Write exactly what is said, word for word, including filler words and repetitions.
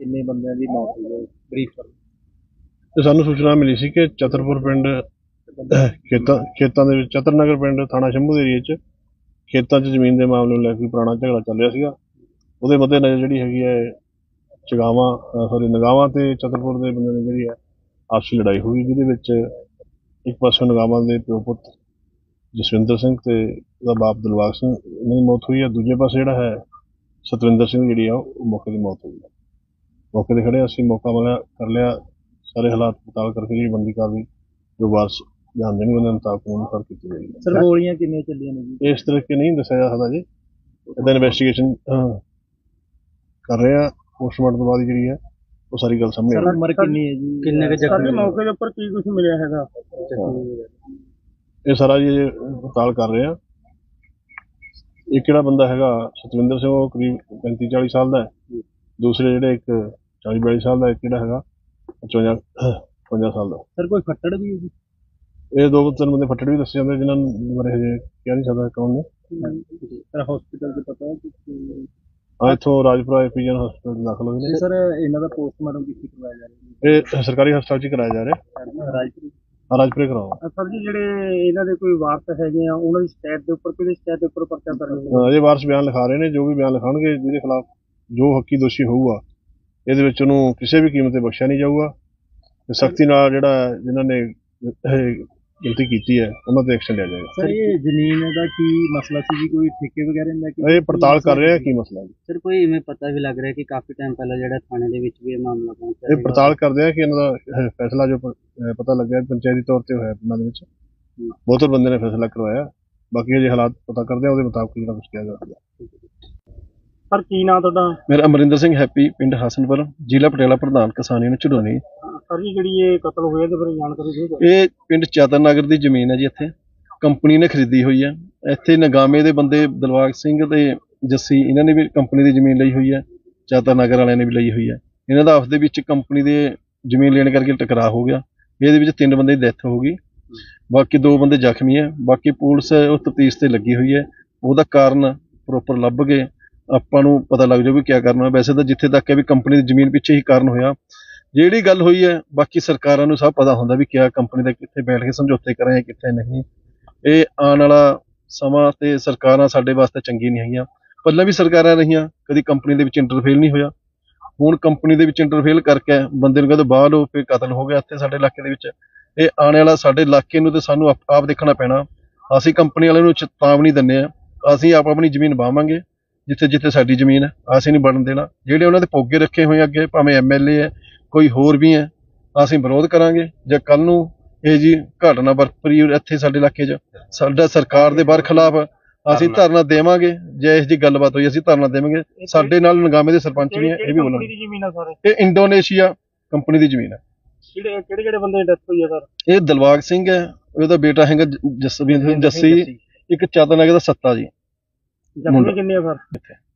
किन्ने बंदे की मौत हुई है ब्रीफ कर। ਤੇ ਸਾਨੂੰ ਸੂਚਨਾ ਮਿਲੀ ਸੀ ਕਿ ਚਤਰਪੁਰ ਪਿੰਡ ਖੇਤਾਂ ਖੇਤਾਂ ਦੇ ਵਿੱਚ ਚਤਰਨਗਰ ਪਿੰਡ ਥਾਣਾ ਸ਼ੰਭੂ ਦੇ ਏਰੀਏ 'ਚ ਖੇਤਾਂ 'ਚ ਜ਼ਮੀਨ ਦੇ ਮਾਮਲੇ ਨੂੰ ਲੈ ਕੇ ਪੁਰਾਣਾ ਝਗੜਾ ਚੱਲ ਰਿਹਾ ਸੀਗਾ। ਉਹਦੇ ਮੱਦੇ ਨਜ਼ਰ ਜਿਹੜੀ ਹੈਗੀ ਹੈ ਚਗਾਵਾਂ ਸੌਰੀ ਨਗਾਵਾਂ ਤੇ ਚਤਰਪੁਰ ਦੇ ਬੰਦੇ ਦੀ ਜਿਹੜੀ ਹੈ ਆਪਸੀ ਲੜਾਈ ਹੋਈ, ਜਿਹਦੇ ਵਿੱਚ ਇੱਕ ਪਾਸੇ ਨਗਾਵਾਂ ਦੇ ਪਿਓ ਪੁੱਤ ਜਸਵਿੰਦਰ ਸਿੰਘ ਤੇ ਉਹਦਾ ਬਾਪ ਦਿਲਬਾਗ ਸਿੰਘ ਇਹਨਾਂ ਦੀ ਮੌਤ ਹੋਈ ਹੈ। ਦੂਜੇ ਪਾਸੇ ਜਿਹੜਾ ਹੈ ਸਤਵਿੰਦਰ ਸਿੰਘ ਜਿਹੜੀ ਆ ਉਹ ਮੌਕੇ ਦੀ ਮੌਤ ਹੋਈ ਹੈ। ਮੌਕੇ ਤੇ ਖੜੇ ਅਸੀਂ ਮੌਕਾ ਮਿਲਿਆ ਕਰ ਲਿਆ, ਸਾਰੇ ਹਾਲਾਤ ਪੜਤਾਲ ਕਰਕੇ ਜਿਹੜੀ ਬਣਦੀ ਕਾਰਵਾਈ ਜੋ ਵਾਰਸ ਜਾਣ ਦੇਣਗੇ ਉਹਦੇ ਮੁਤਾਬਕ ਅਨੁਸਾਰ ਕੀਤੀ ਜਾਏਗੀ। ਸਰ ਗੋਲੀਆਂ ਕਿੰਨੀਆਂ ਚੱਲੀਆਂ ਨੇ ਜੀ? ਇਸ ਤਰੀਕੇ ਨਹੀਂ ਦੱਸਿਆ ਜਾ ਸਕਦਾ ਜੀ, ਇਹਦਾ ਇਨਵੈਸਟੀਗੇਸ਼ਨ ਕਰ ਰਹੇ ਆ, ਪੋਸਟਮਾਰਟਮ ਤੋਂ ਬਾਅਦ ਜਿਹੜੀ ਹੈ ਉਹ ਸਾਰੀ ਗੱਲ ਸਾਹਮਣੇ ਆਏਗੀ। ਉਮਰ ਕਿੰਨੀ ਹੈ ਜੀ? ਕਿੰਨੇ ਕੁ ਜ਼ਖਮੀ? ਮੌਕੇ ਦੇ ਉੱਪਰ ਕੀ ਕੁਝ ਮਿਲਿਆ ਹੈਗਾ? ਇਹ ਸਾਰਾ ਜੀ ਪੜਤਾਲ ਕਰ ਰਹੇ ਆ। ਇੱਕ ਜਿਹੜਾ ਬੰਦਾ ਹੈਗਾ ਸਤਵਿੰਦਰ ਸਿੰਘ ਉਹ ਕਰੀਬ ਪੈਂਤੀ ਚਾਲੀ ਸਾਲ ਦਾ ਹੈ, ਦੂਸਰੇ ਜਿਹੜੇ ਇੱਕ ਚਾਲੀ ਬਿਆਲੀ ਸਾਲ ਦਾ, ਇੱਕ ਜਿਹੜਾ ਹੈਗਾ ਪਚਵੰਜਾ ਪਚਵੰਜਾ ਸਾਲ ਦਾ। ਸਰ ਕੋਈ ਫੱਟੜ ਵੀ ਹੈ ਜੀ? ਇਹ ਦੋ ਤਿੰਨ ਬੰਦੇ ਫੱਟੜ ਵੀ ਦੱਸੇ ਜਾਂਦੇ, ਜਿਨ੍ਹਾਂ ਬਾਰੇ ਹਜੇ ਕਹਿ ਨਹੀਂ ਸਕਦਾ ਕੌਣ ਨੇ। ਸਰ ਹਸਪੀਟਲ ਦੇ ਪਤਾ ਹਾਂ, ਇੱਥੋਂ ਰਾਜਪੁਰਾ ਐਪੀਜਨ ਹਸਪਤਾਲ ਦਾਖਲ ਹੋਏ ਨੇ। ਸਰ ਇਹਨਾਂ ਦਾ ਪੋਸਟਮਾਰਟਮ ਕਿੱਥੇ ਕਰਵਾਇਆ ਜਾ ਰਿਹਾ? ਇਹ ਸਰਕਾਰੀ ਹਸਪਤਾਲ 'ਚ ਹੀ ਕਰਾਇਆ ਜਾ ਰਿਹਾ। ਰਾਜਪੁਰ ਹਾਂ, ਰਾਜਪੁਰੇ ਕਰਾਓ। ਸਰ ਜੀ ਜਿਹੜੇ ਇਹਨਾਂ ਦੇ ਕੋਈ ਵਾਰਸ ਹੈਗੇ ਆ ਉਹਨਾਂ ਦੀ ਸ਼ਿਕਾਇਤ ਦੇ ਉੱਪਰ ਕਿਹਦੀ ਸ਼ਿਕਾਇਤ ਦੇ ਉੱਪਰ ਪਰਚਾ ਦਰਜ? ਅਜੇ ਵਾਰਸ ਬਿਆਨ ਲਿਖਾ ਰਹੇ ਨੇ, ਜੋ ਵੀ ਬਿਆਨ ਲਿਖਾਉਣਗੇ ਜਿਹਦੇ ਖਿਲਾਫ ਜੋ ਹੱਕੀ ਦੋਸ਼ੀ ਹੋਊਗਾ ਇਹਦੇ ਵਿੱਚ ਉਹਨੂੰ ਕਿਸੇ ਵੀ ਕੀਮਤ ਤੇ ਬਖਸ਼ਿਆ ਨਹੀਂ ਜਾਊਗਾ ਤੇ ਸਖਤੀ ਨਾਲ ਜਿਹੜਾ ਜਿਨ੍ਹਾਂ ਨੇ ਗਲਤੀ ਕੀਤੀ ਹੈ ਉਹਨਾਂ ਤੇ ਐਕਸ਼ਨ ਲਿਆ ਜਾਏਗਾ। ਸਰ ਇਹ ਜ਼ਮੀਨ ਦਾ ਕੀ ਮਸਲਾ ਸੀ ਜੀ? ਕੋਈ ਠੇਕੇ ਵਗੈਰਾ ਦਾ? ਇਹ ਪੜਤਾਲ ਕਰ ਰਹੇ ਆ ਕੀ ਮਸਲਾ ਹੈ। ਸਰ ਕੋਈ ਇਵੇਂ ਪਤਾ ਵੀ ਲੱਗ ਰਿਹਾ ਕਿ ਕਾਫੀ ਟਾਈਮ ਪਹਿਲਾਂ ਜਿਹੜਾ ਥਾਣੇ ਦੇ ਵਿੱਚ ਵੀ ਇਹ ਮਾਮਲਾ ਪਹੁੰਚਿਆ? ਇਹ ਪੜਤਾਲ ਕਰਦੇ ਆ ਕਿ ਇਹਨਾਂ ਦਾ ਫੈਸਲਾ ਜੋ ਪਤਾ ਲੱਗਿਆ ਪੰਚਾਇਤੀ ਤੌਰ ਤੇ ਹੋਇਆ ਪਿੰਡਾਂ ਦੇ ਵਿੱਚ ਬਹੁਤੇ ਬੰਦੇ ਨੇ ਫੈਸਲਾ ਕਰਵਾਇਆ। ਬਾਕੀ ਅਜੇ ਹਾਲਾਤ ਪਤਾ ਕਰਦੇ ਆ, ਉਹਦੇ ਮੁਤਾਬਕ ਜਿਹੜਾ ਕੁਝ ਕਿਹਾ ਜਾਵੇਗਾ। ਸਰ ਕੀ ਨਾਂ ਤੁਹਾਡਾ? ਮੇਰਾ ਅਮਰਿੰਦਰ ਸਿੰਘ ਹੈਪੀ, ਪਿੰਡ ਹਸਨਪੁਰ, ਜ਼ਿਲ੍ਹਾ ਪਟਿਆਲਾ, ਪ੍ਰਧਾਨ ਕਿਸਾਨ ਯੂਨੀਅਨ ਝੁਡੋਨੀ। ਸਰ ਜੀ ਜਿਹੜੀ ਇਹ ਕਤਲ ਹੋਇਆ ਇਹਦੇ ਬਾਰੇ ਜਾਣਕਾਰੀ ਦਿਓ। ਇਹ ਪਿੰਡ ਚਤਰਨਗਰ ਦੀ ਜ਼ਮੀਨ ਹੈ ਜੀ, ਇੱਥੇ ਕੰਪਨੀ ਨੇ ਖਰੀਦੀ ਹੋਈ ਹੈ। ਇੱਥੇ ਨਗਾਮੇ ਦੇ ਬੰਦੇ ਦਿਲਬਾਗ ਸਿੰਘ ਤੇ ਜੱਸੀ ਇਹਨਾਂ ਨੇ ਵੀ ਕੰਪਨੀ ਦੀ ਜ਼ਮੀਨ ਲਈ ਹੋਈ ਹੈ, ਚਤਰਨਗਰ ਵਾਲਿਆਂ ਨੇ ਵੀ ਲਈ ਹੋਈ ਹੈ। ਇਹਨਾਂ ਦਾ ਆਪਸ ਦੇ ਵਿੱਚ ਕੰਪਨੀ ਦੇ ਜ਼ਮੀਨ ਲੈਣ ਕਰਕੇ ਟਕਰਾਅ ਹੋ ਗਿਆ, ਇਹਦੇ ਵਿੱਚ ਤਿੰਨ ਬੰਦੇ ਦੀ ਡੈਥ ਹੋ ਗਈ, ਬਾਕੀ ਦੋ ਬੰਦੇ ਜ਼ਖਮੀ ਹੈ। ਬਾਕੀ ਪੁਲਿਸ ਉਹ ਤਫਤੀਸ਼ ਤੇ ਲੱਗੀ ਹੋਈ ਹੈ, ਉਹਦਾ ਕਾਰਨ ਪ੍ਰੋਪਰ ਲੱਭ ਕੇ ਆਪਾਂ ਨੂੰ ਪਤਾ ਲੱਗ ਜਾਊ ਵੀ ਕਿਆ ਕਰਨਾ। ਵੈਸੇ ਤਾਂ ਜਿੱਥੇ ਤੱਕ ਹੈ ਵੀ ਕੰਪਨੀ ਦੀ ਜ਼ਮੀਨ ਪਿੱਛੇ ਹੀ ਕਾਰਨ ਹੋਇਆ। ਜਿਹੜੀ ਗੱਲ ਹੋਈ ਹੈ ਬਾਕੀ ਸਰਕਾਰਾਂ ਨੂੰ ਸਭ ਪਤਾ ਹੁੰਦਾ ਵੀ ਕਿਆ ਕੰਪਨੀ ਦਾ ਕਿੱਥੇ ਬੈਠ ਕੇ ਸਮਝੌਤੇ ਕਰਾਂ ਕਿੱਥੇ ਨਹੀਂ। ਇਹ ਆਉਣ ਵਾਲਾ ਸਮਾਂ ਤੇ ਸਰਕਾਰਾਂ ਸਾਡੇ ਵਾਸਤੇ ਚੰਗੀ ਨਹੀਂ ਹੈਗੀਆਂ, ਪਹਿਲਾਂ ਵੀ ਸਰਕਾਰਾਂ ਰਹੀਆਂ, ਕਦੀ ਕੰਪਨੀ ਦੇ ਵਿੱਚ ਇੰਟਰਫੇਲ ਨਹੀਂ ਹੋਇਆ। ਹੁਣ ਕੰਪਨੀ ਦੇ ਵਿੱਚ ਇੰਟਰਫੇਲ ਕਰਕੇ ਬੰਦੇ ਨੂੰ ਕਹਿੰਦੇ ਬਾਹਰ ਹੋ, ਫਿਰ ਕਤਲ ਹੋ ਗਿਆ ਇੱਥੇ ਸਾਡੇ ਇਲਾਕੇ ਦੇ ਵਿੱਚ। ਇਹ ਆਉਣ ਵਾਲਾ ਸਾਡੇ ਇਲਾਕੇ ਨੂੰ ਤੇ ਸਾਨੂੰ ਆਪ ਆਪ ਦੇਖਣਾ ਪੈਣਾ। ਅਸੀਂ ਕੰਪਨੀ ਵਾਲਿਆਂ ਨੂੰ ਚੇਤਾਵਨੀ ਦਿੰਦੇ ਹਾਂ, ਅਸੀਂ ਆਪ ਆਪਣੀ ਜ਼ਮੀਨ ਵਾਹਵਾਂਗੇ ਜਿੱਥੇ ਜਿੱਥੇ ਸਾਡੀ ਜ਼ਮੀਨ ਹੈ, ਅਸੀਂ ਨਹੀਂ ਬਣਨ ਦੇਣਾ। ਜਿਹੜੇ ਉਹਨਾਂ ਦੇ ਪੋਗੇ ਰੱਖੇ ਹੋਏ ਅੱਗੇ, ਭਾਵੇਂ ਐਮ ਐਲ ਏ ਹੈ ਕੋਈ ਹੋਰ ਵੀ ਹੈ, ਅਸੀਂ ਵਿਰੋਧ ਕਰਾਂਗੇ। ਜੇ ਕੱਲ ਨੂੰ ਇਹ ਜੀ ਘਟਨਾ ਵਾਪਰੀ ਇੱਥੇ ਸਾਡੇ ਇਲਾਕੇ 'ਚ, ਸਾਡਾ ਸਰਕਾਰ ਦੇ ਬਾਹਰ ਖਿਲਾਫ ਅਸੀਂ ਧਰਨਾ ਦੇਵਾਂਗੇ। ਜੇ ਇਸ ਦੀ ਗੱਲਬਾਤ ਹੋਈ ਅਸੀਂ ਧਰਨਾ ਦੇਵਾਂਗੇ। ਸਾਡੇ ਨਾਲ ਨਗਾਮੇ ਦੇ ਸਰਪੰਚ ਵੀ ਹੈ, ਇਹ ਵੀ ਬੋਲਣਗੇ। ਇਹ ਇੰਡੋਨੇਸ਼ੀਆ ਕੰਪਨੀ ਦੀ ਜ਼ਮੀਨ ਹੈ। ਕਿਹੜੇ ਕਿਹੜੇ ਬੰਦੇ ਦੀ ਡੈਥ ਹੋਈ ਹੈ ਸਰ? ਇਹ ਦਿਲਬਾਗ ਸਿੰਘ ਹੈ, ਉਹਦਾ ਬੇਟਾ ਹੈਗਾ ਜਸਵਿੰਦਰ ਜੱਸੀ, ਇੱਕ ਚਤਰਨਗਰ ਦਾ ਸੱਤਾ ਜੀ। ਜ਼ਖਮੀ ਕਿੰਨੇ ਆ ਸਰ?